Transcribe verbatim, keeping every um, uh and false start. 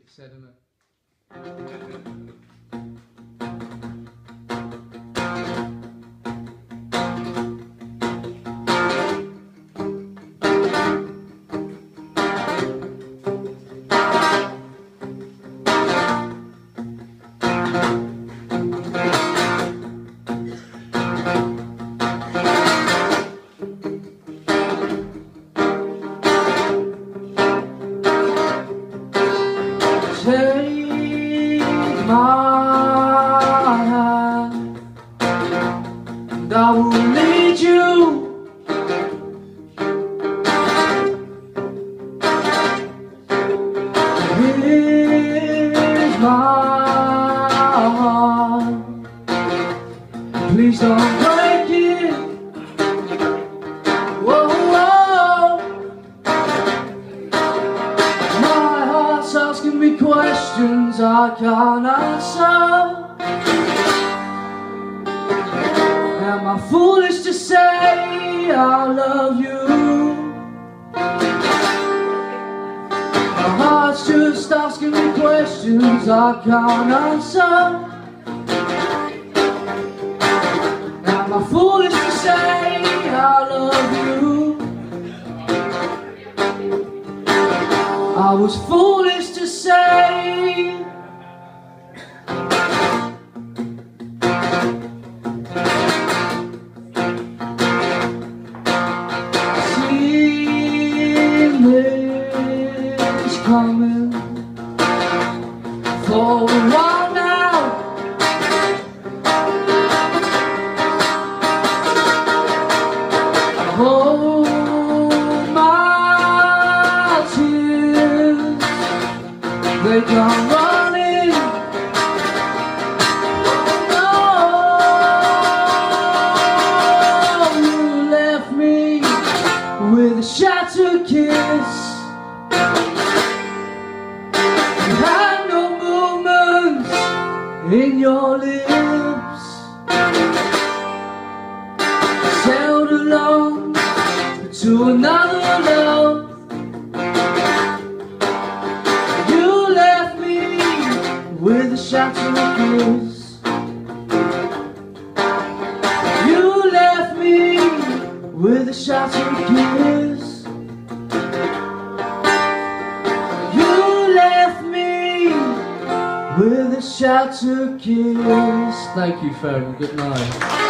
it said, isn't it? Take my hand and I will lead you here's my heart, please don't break it. Whoa, whoa. My heart's asking me questions I can't answer. Am I foolish to say I love you? My heart's just asking me questions I can't answer. Am I foolish to say I love you? I was foolish to say. Seeing coming for a while now. Hold my tears, they come running. Oh no, you left me with a shattered kiss. You had no movements in your lips. Sailed along to another love. You left me with a shattered kiss. You left me with a shattered kiss. You left me with a shattered kiss. Thank you, Farron. Good night.